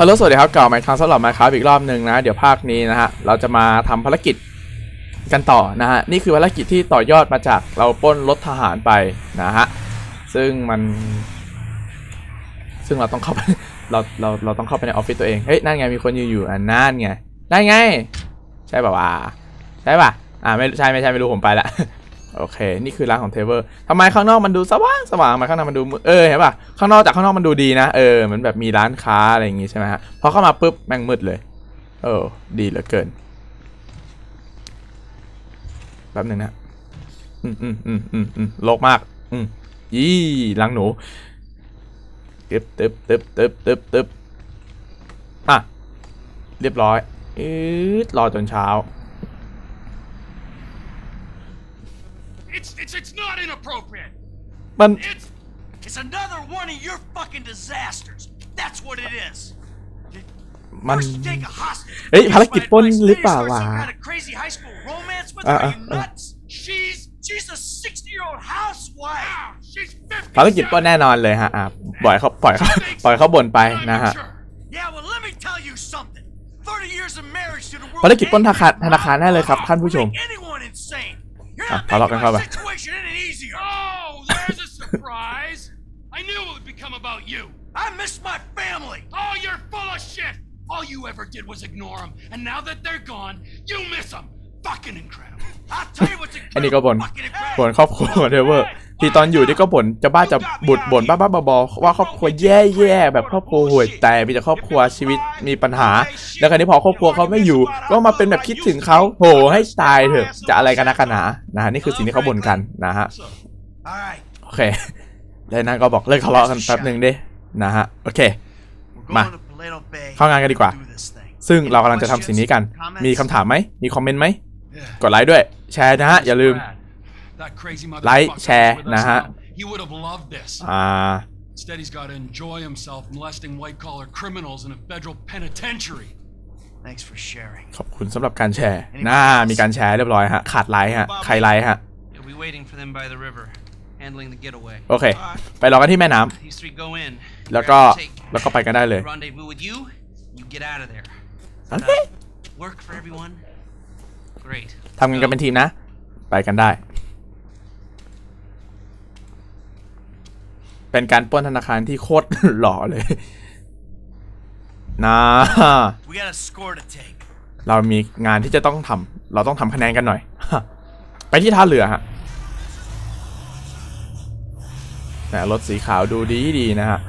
ฮัลโหลสวัสดีครับกลับมาอีกครั้งสำหรับ Minecraft อีกรอบหนึ่งนะเดี๋ยวภาคนี้นะฮะเราจะมาทำภารกิจกันต่อนะฮะนี่คือภารกิจที่ต่อยอดมาจากเราปล้นรถทหารไปนะฮะซึ่งเราต้องเข้าไปเราต้องเข้าไปในออฟฟิศตัวเองเฮ้ยนั่นไงมีคนอยู่นั่นไงได้ไงใช่ป่าวใช่ป่ะไม่ใช่ไม่รู้ผมไปละโอเคนี่คือร้านของเทเวอร์ทำไมข้างนอกมันดูสว่างมาข้างในมันดูเห็นป่ะข้างนอกจากข้างนอกมันดูดีนะเหมือนแบบมีร้านค้าอะไรอย่างงี้ใช่ไหมฮะพอเข้ามาปุ๊บแม่งมืดเลยดีเหลือเกินแป๊บหนึ่งนะโลกมากยี่ล้างหนูตึบเรียบร้อยรอจนเช้า It's not inappropriate. มัน It's another one of your fucking disasters. That's what it is. มันเฮ้ยภารกิจปล้นหรือเปล่าวะภารกิจปล้นแน่นอนเลยฮะปล่อยเขาบ่นไปนะฮะภารกิจปล้นธนาคารแน่เลยครับท่านผู้ชมทะเลาะกันเข้าไป I knew it would become about you. I miss my family. Oh, you're full of shit. All you ever did was ignore them, and now that they're gone, you miss them. Fucking incredible. I'll tell you what's incredible. อันนี้ก็บ่นครอบครัวเทเวอร์ที่ตอนอยู่นี่ก็บ่นจะบ่นบ้าบอว่าครอบครัวแย่แบบครอบครัวห่วยแต่มีแต่ครอบครัวชีวิตมีปัญหาแล้วคราวนี้พอครอบครัวเขาไม่อยู่ก็มาเป็นแบบคิดถึงเขาโหให้ตายเถอะจะอะไรกันนักกันหนานะนี่คือสิ่งที่เขาบ่นกันนะฮะโอเคแล้วนั่นก็บอกเลิกทะเลาะกันแป๊บหนึ่งดินะฮะโอเคมาเข้างานกันดีกว่าซึ่งเรากำลังจะทำสิ่งนี้กันมีคำถามไหมมีคอมเมนต์ไหมกดไลค์ด้วยแชร์นะฮะอย่าลืมไลค์แชร์นะฮะ Instead, he's got to enjoy himself molesting white-collar criminals in a federal penitentiary. Thanks for sharing. ขอบคุณสำหรับการแชร์มีการแชร์เรียบร้อยฮะขาดไลค์ฮะใครไลค์ฮะโอเคไปรอกันที่แม่น้ำแล้วก็ไปกันได้เลยทำกันเป็นทีมนะไปกันได้เป็นการปล้นธนาคารที่โคตรหล่อเลยนะเรามีงานที่จะต้องทำเราต้องทำคะแนนกันหน่อยไปที่ท่าเรือฮะแต่รถสีขาวดูดีนะฮะ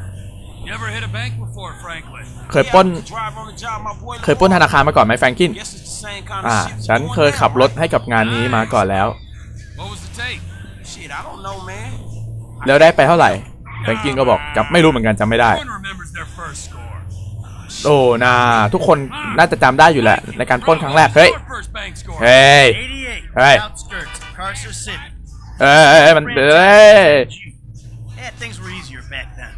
เคยปล้นธนาคารมาก่อนไหมแฟรงกินฉันเคยขับรถให้กับงานนี้มาก่อนแล้วแล้วได้ไปเท่าไหร่แฟรงกินก็บอกจำไม่รู้เหมือนกันจำไม่ได้โอ้นาทุกคนน่าจะจำได้อยู่แหละในการปล้นครั้งแรกเฮ้ยมัน Things were easier back then.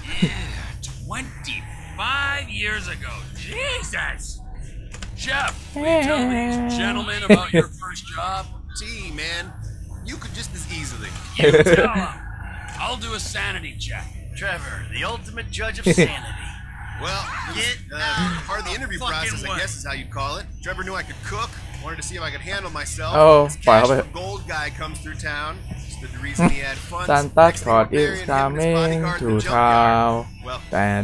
25 years ago. Jesus. Jeff, will you tell these gentlemen about your first job? Gee, man, you could just as easily. You tell them. I'll do a sanity check. Trevor, the ultimate judge of sanity. Well, part of the interview process, I guess, is how you'd call it. Trevor knew I could cook. Wanted to see if I could handle myself. This cash for gold guy comes through town. The reason he had funds. Santa Claus is coming to town. Dang.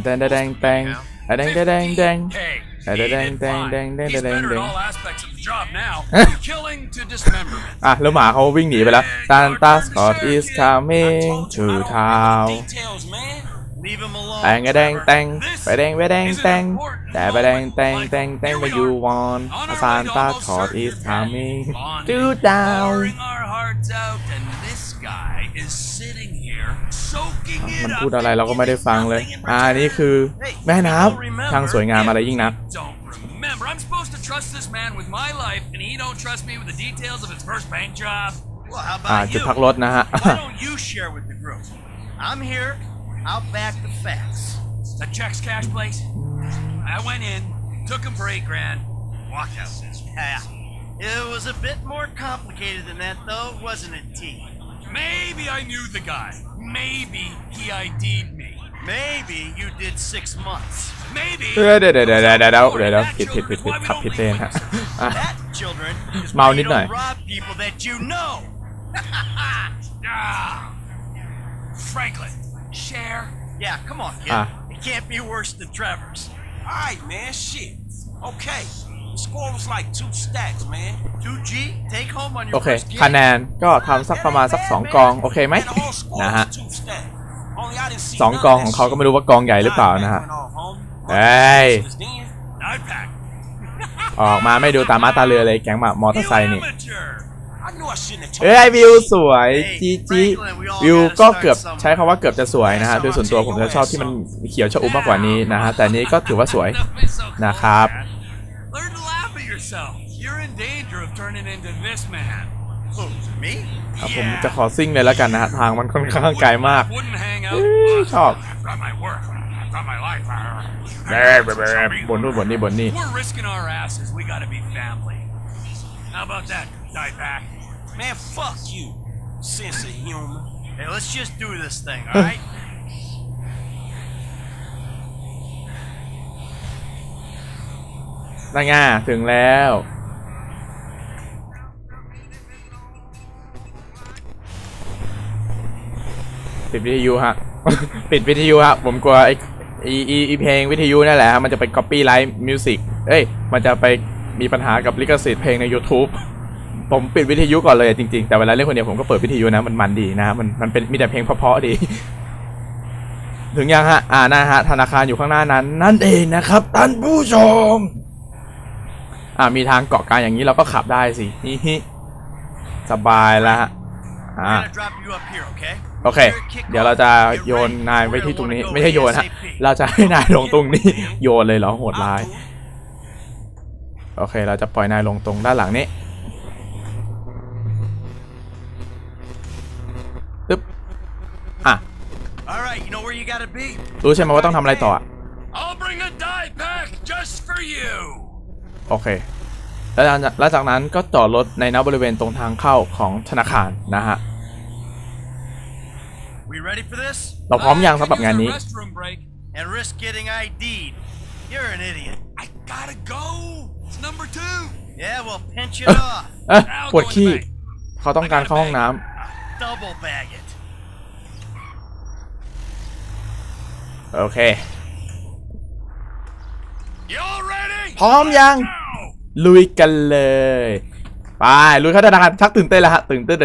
แล้วหมาเขาวิ่งหนีไปแล้ว Santa Claus is coming to town. แต่ไป you want Santa Claus is coming to town. มันพูดอะไรเราก็ไม่ได้ฟังเลยนี่คือแม่น้ำทางสวยงามอะไรยิ่งนักจุดพักรถนะฮะ I'll back the facts. The checks cash place. I went in, took him for $8,000, walked out. Yeah. It was a bit more complicated than that, though, wasn't it, T? Maybe I knew the guy. Maybe he ID'd me. Maybe you did 6 months. Maybe. เดี๋ยวผิดขับผิดเลนฮะเมานิดหน่อย Franklin, share. Yeah, come on, kid. It can't be worse than Trevor's. Alright, man, shit. Okay. The score was like 2 stacks, man. 2G, take home on your โอเค first game. คะแนนก็ทำสักประมาณสัก2 กองโอเคไหมนะฮะ2 กองของเขาก็ไม่รู้ว่ากองใหญ่หรือเปล่านะฮะเฮ้ยออกมาไม่ดูตามาตาเรือเลยแก๊งมอเตอร์ไซค์นี่เอ้ยวิวสวยจีวิวก็เกือบใช้คำว่าเกือบจะสวยนะฮะโดยส่วนตัวผมจะชอบที่มันเขียวชอุ่มมากกว่านี้นะฮะแต่นี้ก็ถือว่าสวยนะครับผมจะขอซิ่งเลยแล้วกันนะฮะทางมันค่อนข้างไกลมากชอบบนนู่นบนนี่บนนี่ Man, fuck you, sense of humor. Hey, let's just do this thing, alright? นั่นไงถึงแล้วปิดวิทยุฮะ ปิดวิทยุฮะผมกลัวไอ้เพลงวิทยุนั่นแหละฮะมันจะไป copyright music เอ้ยมันจะไปมีปัญหากับลิขสิทธิ์เพลงใน YouTube ผมปิดวิทยุก่อนเลยจริงๆแต่เวลาเล่นคนเดียวผมก็เปิดวิทยุนะมันดีนะมันเป็นมีแต่เพลงเพราะๆดี ถึงยังฮะนะฮะธนาคารอยู่ข้างหน้านั้นนั่นเองนะครับท่านผู้ชมมีทางเกาะกลางอย่างนี้เราก็ขับได้สินี่สบายแล้วฮะโอเคเดี๋ยวเราจะโยนนายไว้ที่ตรงนี้ไม่ใช่โยนฮะเราจะให้นายลงตรงนี้โยนเลยเหรอโหดร้ายโอเคเราจะปล่อยนายลงตรงด้านหลังนี้ตึ๊บรู้ใช่ไหมว่าต้องทำอะไรต่อโอเคแล้วจากนั้นก็จอดรถในบริเวณตรงทางเข้าของธนาคารนะฮะเราพร้อมยังสำหรับงานนี้ปวดขี้เขาต้องการเข้าห้องน้ำโอเคพร้อมยังลุยกันเลยไปลุยเข้าธนาคารชักตื่นเต้นแล้วฮะตื่นเต้น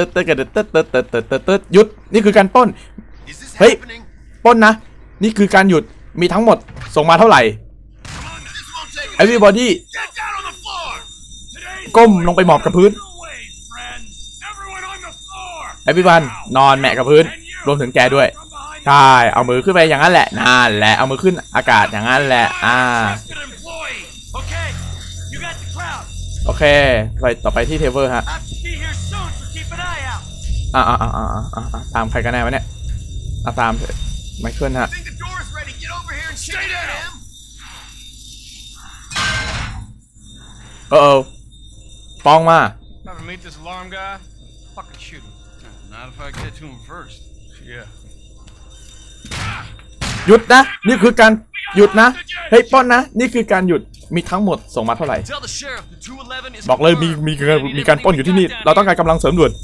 หยุดนี่คือการปล้นเฮ้ยปล้นนะนี่คือการหยุดมีทั้งหมดส่งมาเท่าไหร่ everybody ก้มลงไปหมอบกับพื้น everyone นอนแมะกับพื้นรวมถึงแกด้วยใช่เอามือขึ้นไปอย่างนั้นแหละนั่นแหละเอามือขึ้นอากาศอย่างนั้นแหละโอเคไปต่อไปที่เทเวอร์ฮะตามใครกันแน่วะเนี่ยตามไมเคิลฮะปองมาหยุดนะนี่คือการหยุดนะเฮ้ยป้อนนะนี่คือการหยุดมีทั้งหมดส่งมาเท่าไหร่บอกเลยมีการปล้นอยู่ที่นี่เราต้องการกำลังเสริมด่วน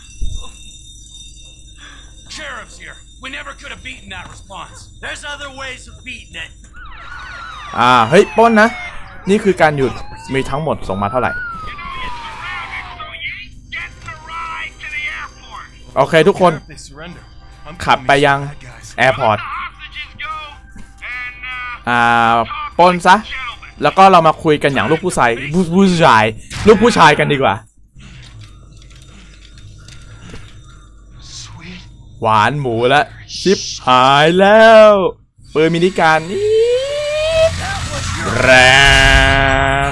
เฮ้ยปล้นนะนี่คือการหยุดมีทั้งหมดส่งมาเท่าไหร่โอเคทุกคนขับไปยังแอร์พอร์ตปล้นซะแล้วก็เรามาคุยกันอย่างลูกผู้ชายลูกผู้ชายกันดีกว่าหวานหมูและชิปหายแล้วปืนมินิการนี่แรง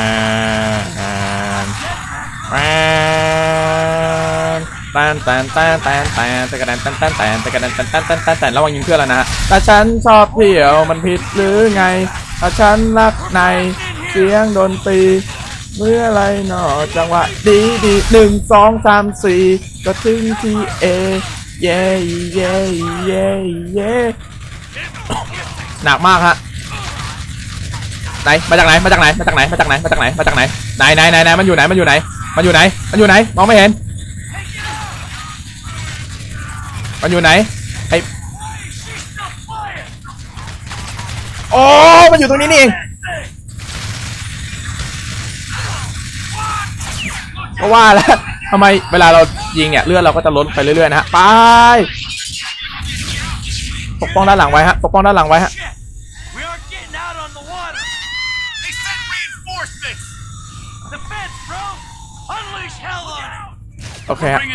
แต่ระวังยิงเพื่อนแล้วนะแต่ฉันชอบเที่ยวมันผิดหรือไงถ้าฉันรักในเสียงดนตรีเมื่อไรหนอจังหวะดี1 2 3 4ก็ถึงที่เย่หนักมากฮะไหนมาจากไหนมาจากไหนมาจากไหนมาจากไหนมาจากไหนมาจากไหนไหนมันอยู่ไหนมันอยู่ไหนมันอยู่ไหนมันอยู่ไหนมองไม่เห็นมันอยู่ไหนไอโอ้มันอยู่ตรงนี้นี่เองก็ว่าแล้วทำไมเวลาเรายิงเนี่ยเลือดเราก็จะล้นไปเรื่อยๆนะฮะไปปกป้องด้านหลังไว้ฮะปกป้องด้านหลังไว้ฮะโอเคฮะ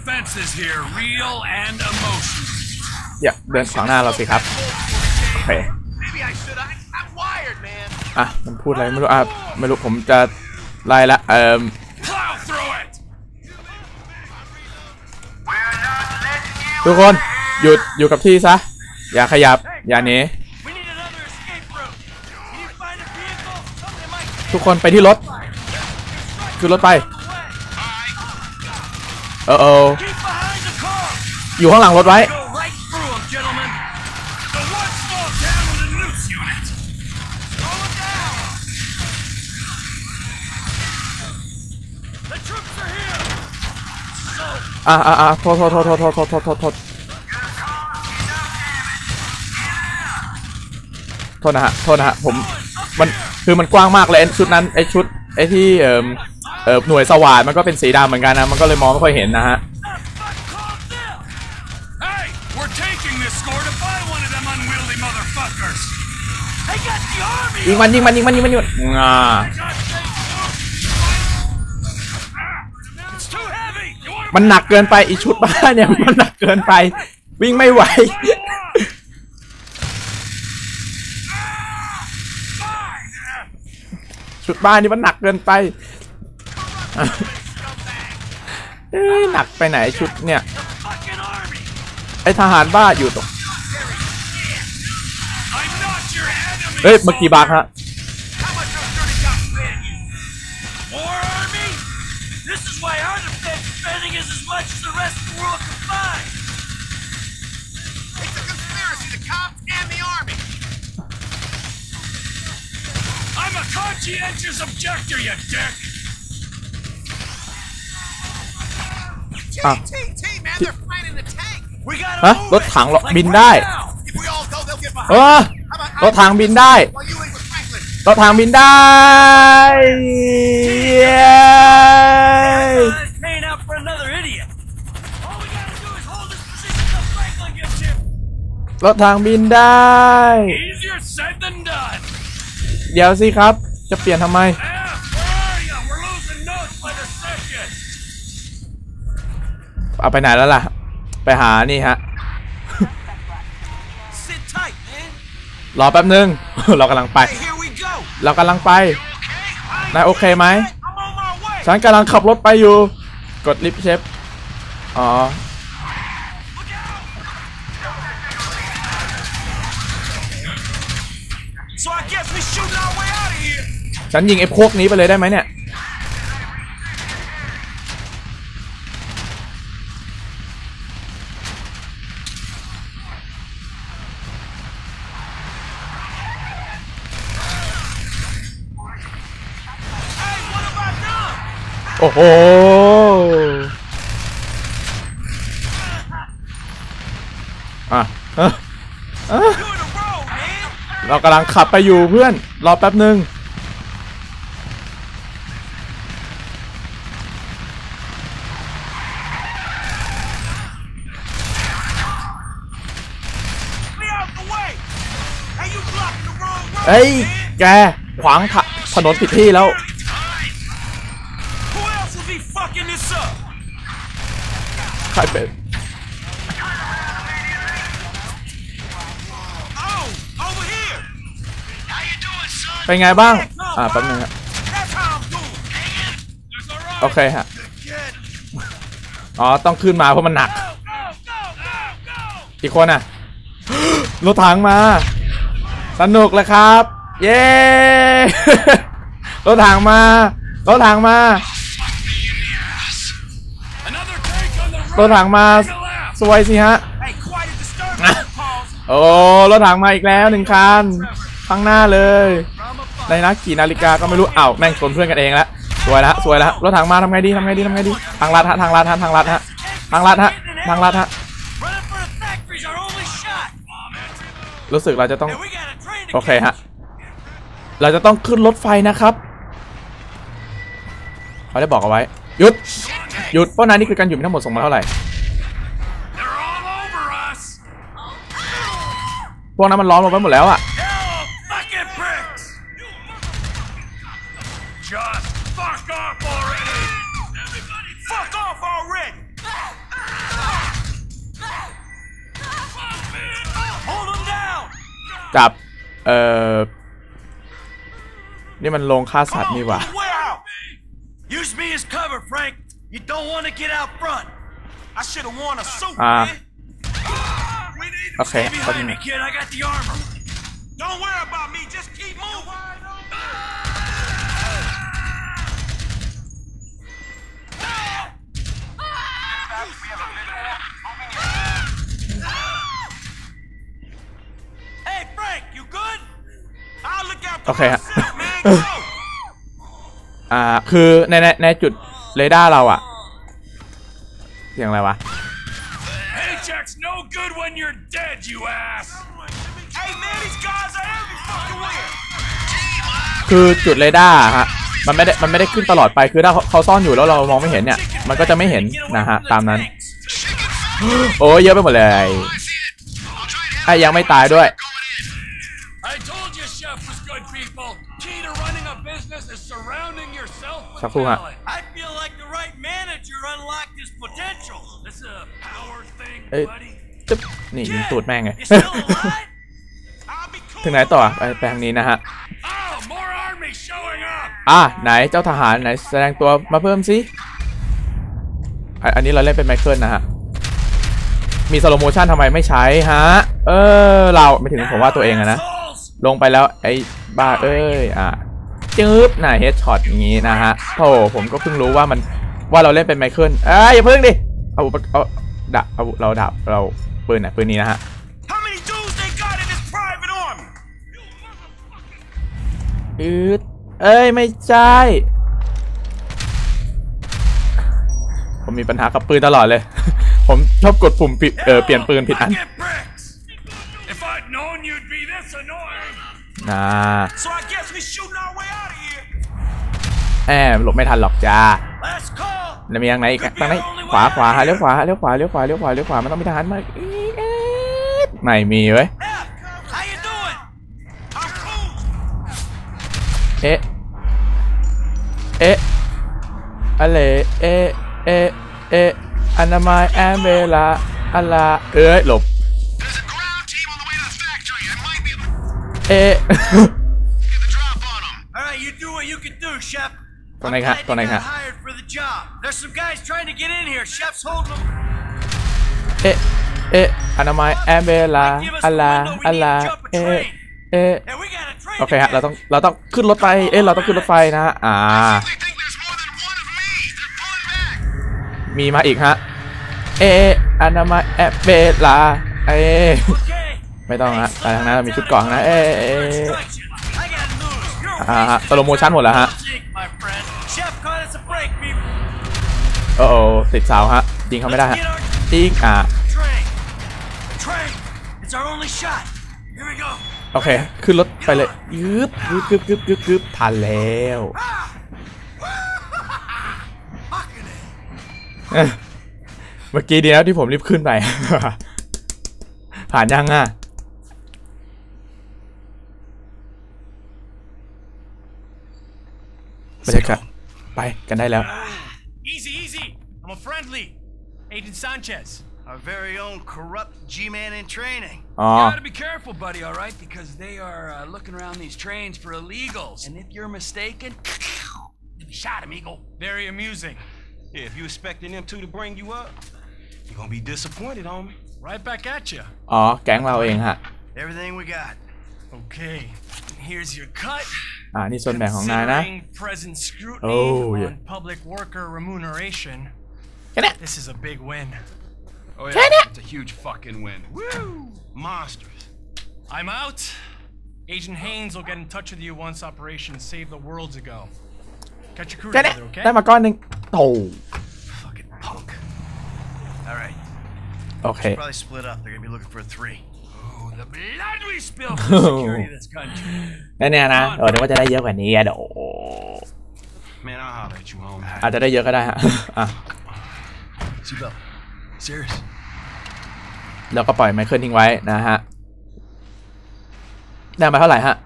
อย่าเดินขวางหน้าเราสิครับโอเคอ่ะมันพูดอะไรไม่รู้ไม่รู้ผมจะไล่ละทุกคนหยุดอยู่กับที่ซะอย่าขยับอย่าหนีทุกคนไปที่รถขึ้นรถไปอยู่ข้างหลังรถไว้โทษนะฮะผมมันคือมันกว้างมากเลยชุดนั้นไอชุดไอที่หน่วยสวาทมันก็เป็นสีดำเหมือนกันนะมันก็เลยมองไม่ค่อยเห็นนะฮะยิงมันมันหนักเกินไปอีชุดบ้าเนี่ยมันหนักเกินไปวิ่งไม่ไหวชุดบ้านนี่มันหนักเกินไปหนักไปไหนชุดเนี่ยไอทหารบ้าอยู่ตรงเฮ้ยเมื่อกี้บาร์ฮะฮะรถถังบินได้รถถังบินได้รถถังบินได้รถถังบินได้เดี๋ยวสิครับจะเปลี่ยนทำไมเอาไปไหนแล้วล่ะไปหานี่ฮะรอแป๊บนึงเรากำลังไปนายโอเคไหมฉันกำลังขับรถไปอยู่กดลิฟต์เชฟอ๋อฉันยิงไอ้พวกนี้ไปเลยได้ไหมเนี่ยโอ้โหเรากำลังขับไปอยู่เพื่อนรอแป๊บนึงเฮ้ยแกขวางถนนผิดที่แล้วใครเป็นเป็นไงบ้างแป๊บนึงครับโอเคฮะอ๋อต้องขึ้นมาเพราะมันหนักอีกคนรถถังมาสนุกเลยครับเย้รถถังมารถถังมาสวยสิฮะโอ้รถถังมาอีกแล้ว1 คันข้างหน้าเลยในนักขี่นาฬิกาก็ไม่รู้อ้าวแม่งชนเพื่อนกันเองแล้วสวยแล้วรถถังมาทำไงดีทางลัดฮะรู้สึกเราจะต้องโอเคฮะเราจะต้องขึ้นรถไฟนะครับเขาได้บอกเอาไว้หยุดเพราะนายนี่คือการหยุดมีทั้งหมดส่งมาเท่าไหร่พวกนั้นมันล้อมลงไปหมดแล้วอะจับนี่มันโรงฆ่าสัตว์นี่หว่า Use me as cover, Frank. You don't want to get out front. I should have worn a suit, man. Okay. Stay behind me, kid. I got the armor. Don't worry about me. Just keep moving. Hey, Frank, you good? I'll look out. โอเคฮะคือในจุดเรดาร์เราอะเสียงอะไรวะ Paycheck's no good when you're dead, you ass. Hey man, these guys are every fucking where. คือจุดเรดาร์ฮะมันไม่ได้ขึ้นตลอดไปคือถ้าเขาซ่อนอยู่แล้วเรามองไม่เห็นเนี่ยมันก็จะไม่เห็นนะฮะตามนั้นโอ้เยอะไปหมดเลยยังไม่ตายด้วยสักครู่ฮะจึ๊บนี่ยิงตูดแม่งไงถึงไหนต่อไปทางนี้นะฮะไหนเจ้าทหารไหนแสดงตัวมาเพิ่มสิอันนี้เราเล่นเป็นไมเคิลนะฮะมีสโลโมชั่นทำไมไม่ใช้ฮะเราไม่ถึงผมว่าตัวเองนะลงไปแล้วไอ้บ้าจึ๊บน่ะเฮดช็อตอย่างงี้นะฮะโธ่ผมก็เพิ่งรู้ว่าเราเล่นเป็นไมเคิลอย่าเพิ่งดิเอาดับเราปืนนี้นะฮะไม่ใช่ผมมีปัญหากับปืนตลอดเลย ผมชอบกดปุ่มเปลี่ยนปืนผิดอันหลบไม่ทันหรอกจ้าแล้วมียังไงอีกทางไหนขวาเลี้ยวขวามันต้องมีทหารมาไม่มีเว้ยอะไรอนามัยแอมเบลาอะไรหลบตัวไหนครับอนามัยแอมเบลาอะไรโอเคฮะเราต้องขึ้นรถไฟเราต้องขึ้นรถไฟนะมีมาอีกฮะอนามัยแอมเบลาไม่ต้องฮะไปทางนั้นมีชุดเกราะนะสโลโมชั่นหมดแล้วฮะติดเสาฮะยิงเขาไม่ได้ฮะยิงโอเคขึ้นรถไปเลยยึบทันแล้วเมื่อกี้ดีแล้วที่ผมรีบขึ้นไป ผ่านยังบรรยากาศไปกันได้แล้ว Easy I'm a friendly Agent Sanchez our very own corrupt G-man in training. You gotta be careful, buddy, all right? Because they are looking around these trains for illegals. And if you're mistaken, you'll be shot, amigo. Very amusing. Yeah, if you're expecting them two to bring you up, you're gonna be disappointed, homie. Right back at you. แก๊งเราเองฮะ Everything we got. Okay, here's your cut. นี่ส่วนแบ่งของนายนะ Present scrutiny on public worker remuneration. This is a big win. Oh yeah, it's a huge fucking win. Woo! Monsters. I'm out. Agent Haynes will get in touch with you once Operation Save the World's ago. Got your crew แค่นี้ together, okay? ได้มาก้อนหนึ่งโอ้ Fucking punk. All right. โอเค Probably split up. They're gonna be looking for a 3. Oh, the blood we spill for the security of this country. แน่ๆนะเดี๋ยวว่าจะได้เยอะกว่านี้เดี๋ยว Man, I'll holler at you, home. อาจจะได้เยอะก็ได้ฮะอ่ะ Seatbelt. Serious. แล้วก็ปล่อยไมเคิลทิ้งไว้นะฮะได้มาเท่าไหร่ฮะ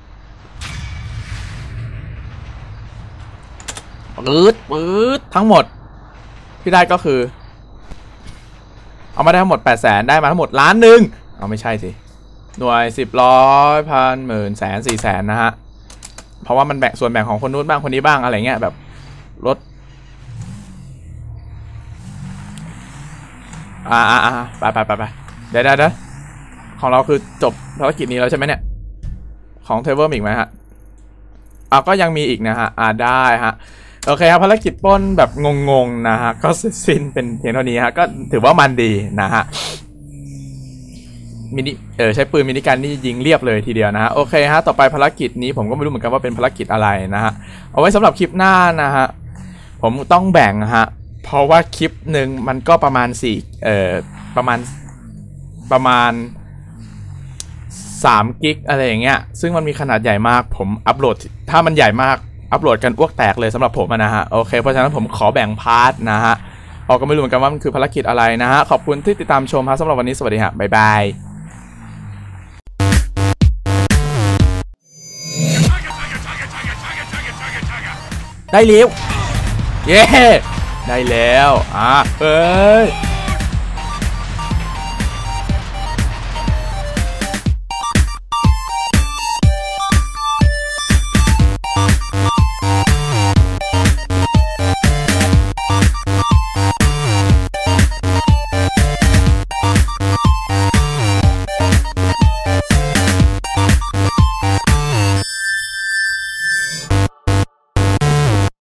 ปื๊ดทั้งหมดที่ได้ก็คือเอามาได้ทั้งหมด 800,000 ได้มาทั้งหมด1 ล้านเอาไม่ใช่สิหน่วย10 ร้อยพันหมื่นแสน400,000นะฮะเพราะว่ามันแบ่งส่วนแบ่งของคนนู้นบ้างคนนี้บ้างอะไรเงี้ยแบบลดไปเดี๋ยวของเราคือจบภารกิจนี้แล้วใช่ไหมเนี่ยของเทเวอร์มีอีกไหมฮะก็ยังมีอีกนะฮะได้ฮะโอเคครับภารกิจปล้นแบบงงๆนะฮะก็สิ้นเป็นเพียงเท่านี้ฮะก็ถือว่ามันดีนะฮะมินิใช้ปืนมินิกันนี่ยิงเรียบเลยทีเดียวนะฮะโอเคฮะต่อไปภารกิจนี้ผมก็ไม่รู้เหมือนกันว่าเป็นภารกิจอะไรนะฮะเอาไว้สำหรับคลิปหน้านะฮะผมต้องแบ่งฮะเพราะว่าคลิปหนึ่งมันก็ประมาณประมาณ3 กิกอะไรอย่างเงี้ยซึ่งมันมีขนาดใหญ่มากผมอัปโหลดถ้ามันใหญ่มากอัปโหลดกันอ้วกแตกเลยสำหรับผมนะฮะโอเคเพราะฉะนั้นผมขอแบ่งพาร์ทนะฮะเราก็ไม่รู้เหมือนกันว่ามันคือภารกิจอะไรนะฮะขอบคุณที่ติดตามชมฮะสำหรับวันนี้สวัสดีฮะบ๊ายบายได้แล้วเย้ได้แล้วเอ้ย